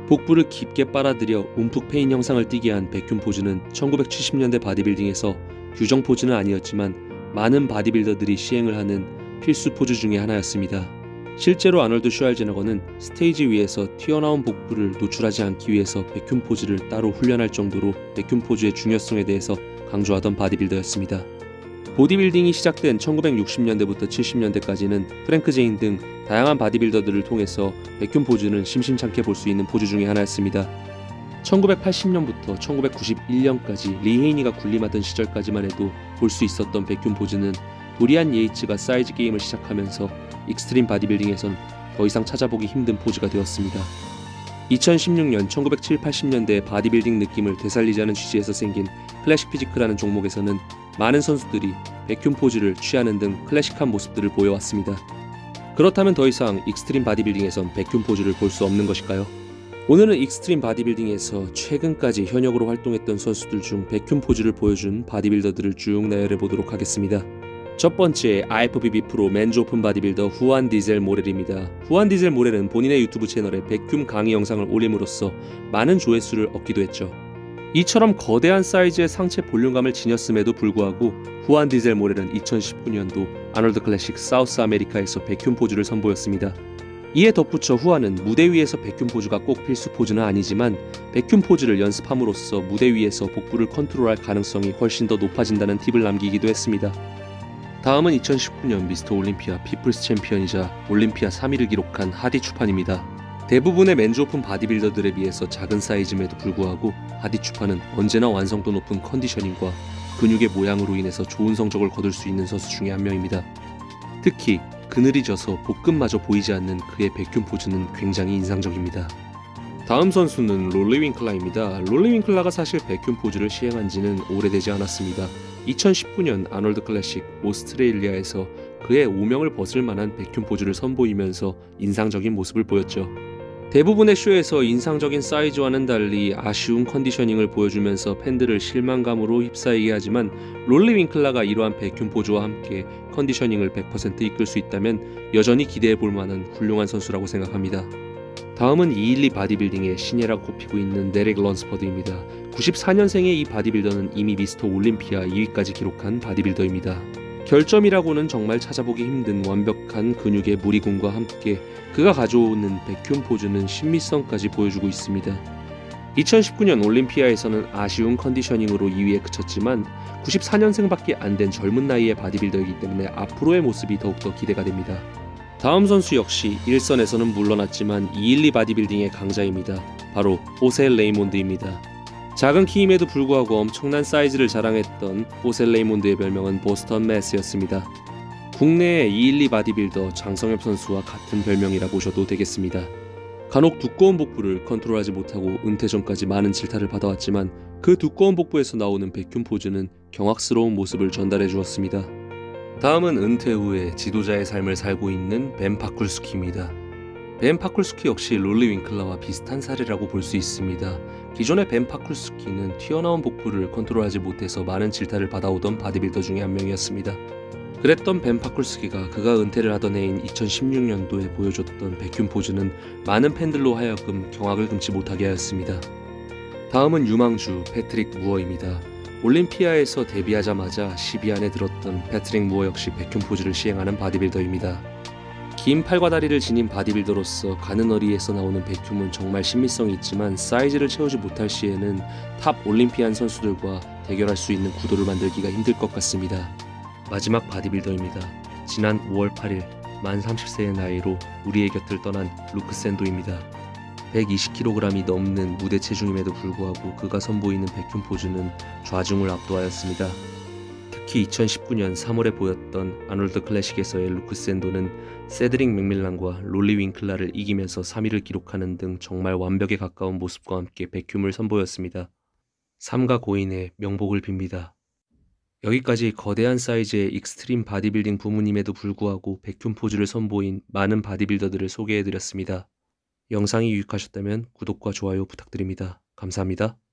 복부를 깊게 빨아들여 움푹 패인 형상을 띠게 한 백큐um 포즈는 1970년대 바디빌딩에서 규정 포즈는 아니었지만 많은 바디빌더들이 시행을 하는 필수 포즈 중의 하나였습니다. 실제로 아놀드 슈왈제네거는 스테이지 위에서 튀어나온 복부를 노출하지 않기 위해서 백큐um 포즈를 따로 훈련할 정도로 백큐um 포즈의 중요성에 대해서 강조하던 바디빌더였습니다. 보디빌딩이 시작된 1960년대부터 70년대까지는 프랭크 제인 등 다양한 바디빌더들을 통해서 백큐um 포즈는 심심찮게 볼 수 있는 포즈 중의 하나였습니다. 1980년부터 1991년까지 리 헤이니가 군림하던 시절까지만 해도 볼 수 있었던 백큐um 포즈는 도리안 예이츠가 사이즈 게임을 시작하면서 익스트림 바디빌딩에선 더 이상 찾아보기 힘든 포즈가 되었습니다. 2016년 1970, 80년대의 바디빌딩 느낌을 되살리자는 취지에서 생긴 클래식 피지크라는 종목에서는 많은 선수들이 백큐um 포즈를 취하는 등 클래식한 모습들을 보여왔습니다. 그렇다면 더 이상 익스트림 바디빌딩에선 백큐um 포즈를 볼 수 없는 것일까요? 오늘은 익스트림 바디빌딩에서 최근까지 현역으로 활동했던 선수들 중 백큐um 포즈를 보여준 바디빌더들을 쭉 나열해 보도록 하겠습니다. 첫 번째, IFBB 프로 맨즈 오픈 바디빌더 후안 디젤 모렐입니다. 후안 디젤 모렐은 본인의 유튜브 채널에 백큐um 강의 영상을 올림으로써 많은 조회수를 얻기도 했죠. 이처럼 거대한 사이즈의 상체 볼륨감을 지녔음에도 불구하고 후안 디젤 모렐은 2019년도 아놀드 클래식 사우스 아메리카에서 백큐um 포즈를 선보였습니다. 이에 덧붙여 후안은 무대 위에서 백큐um 포즈가 꼭 필수 포즈는 아니지만 백큐um 포즈를 연습함으로써 무대 위에서 복부를 컨트롤할 가능성이 훨씬 더 높아진다는 팁을 남기기도 했습니다. 다음은 2019년 미스터 올림피아 피플스 챔피언이자 올림피아 3위를 기록한 하디 추판입니다. 대부분의 맨즈 오픈 바디빌더들에 비해서 작은 사이즈임에도 불구하고 하디 추판은 언제나 완성도 높은 컨디셔닝과 근육의 모양으로 인해서 좋은 성적을 거둘 수 있는 선수 중에 한 명입니다. 특히 그늘이 져서 복근마저 보이지 않는 그의 백큐um 포즈는 굉장히 인상적입니다. 다음 선수는 롤리 윙클라입니다. 롤리 윙클라가 사실 백큐um 포즈를 시행한 지는 오래되지 않았습니다. 2019년 아놀드 클래식 오스트레일리아에서 그의 오명을 벗을 만한 백큐um 포즈를 선보이면서 인상적인 모습을 보였죠. 대부분의 쇼에서 인상적인 사이즈와는 달리 아쉬운 컨디셔닝을 보여주면서 팬들을 실망감으로 휩싸이게 하지만 롤리 윙클라가 이러한 백큐um 포즈와 함께 컨디셔닝을 100% 이끌 수 있다면 여전히 기대해볼 만한 훌륭한 선수라고 생각합니다. 다음은 212 바디빌딩의 신예라고 꼽히고 있는 데렉 런스퍼드입니다. 94년생의 이 바디빌더는 이미 미스터 올림피아 2위까지 기록한 바디빌더입니다. 결점이라고는 정말 찾아보기 힘든 완벽한 근육의 무리군과 함께 그가 가져오는 백큐um 포즈는 신미성까지 보여주고 있습니다. 2019년 올림피아에서는 아쉬운 컨디셔닝으로 2위에 그쳤지만 94년생밖에 안 된 젊은 나이의 바디빌더이기 때문에 앞으로의 모습이 더욱더 기대가 됩니다. 다음 선수 역시 1선에서는 물러났지만 212 바디빌딩의 강자입니다. 바로 호세 레이몬드입니다. 작은 키임에도 불구하고 엄청난 사이즈를 자랑했던 호세 레이몬드의 별명은 보스턴 매스였습니다. 국내의 212 바디빌더 장성엽 선수와 같은 별명이라 보셔도 되겠습니다. 간혹 두꺼운 복부를 컨트롤하지 못하고 은퇴 전까지 많은 질타를 받아왔지만 그 두꺼운 복부에서 나오는 백큐um 포즈는 경악스러운 모습을 전달해 주었습니다. 다음은 은퇴 후에 지도자의 삶을 살고 있는 벤 파쿨스키입니다. 벤 파쿨스키 역시 롤리 윙클라와 비슷한 사례라고 볼 수 있습니다. 기존의 벤 파쿨스키는 튀어나온 복부를 컨트롤하지 못해서 많은 질타를 받아오던 바디빌더 중에 한 명이었습니다. 그랬던 벤 파쿨스키가 그가 은퇴를 하던 해인 2016년도에 보여줬던 백큐um 포즈는 많은 팬들로 하여금 경악을 금치 못하게 하였습니다. 다음은 유망주 패트릭 무어입니다. 올림피아에서 데뷔하자마자 10위 안에 들었던 패트릭 무어 역시 백큐um 포즈를 시행하는 바디빌더입니다. 긴 팔과 다리를 지닌 바디빌더로서 가는 어리에서 나오는 백큐um은 정말 신미성이 있지만 사이즈를 채우지 못할 시에는 탑 올림피안 선수들과 대결할 수 있는 구도를 만들기가 힘들 것 같습니다. 마지막 바디빌더입니다. 지난 5월 8일 만 30세의 나이로 우리의 곁을 떠난 루크 샌도입니다. 120kg이 넘는 무대 체중임에도 불구하고 그가 선보이는 백큐um 포즈는 좌중을 압도하였습니다. 특히 2019년 3월에 보였던 아놀드 클래식에서의 루크 샌도는 세드릭 맥밀란과 롤리 윙클라를 이기면서 3위를 기록하는 등 정말 완벽에 가까운 모습과 함께 백큐um을 선보였습니다. 삼가 고인의 명복을 빕니다. 여기까지 거대한 사이즈의 익스트림 바디빌딩 부문임에도 불구하고 백큐um 포즈를 선보인 많은 바디빌더들을 소개해드렸습니다. 영상이 유익하셨다면 구독과 좋아요 부탁드립니다. 감사합니다.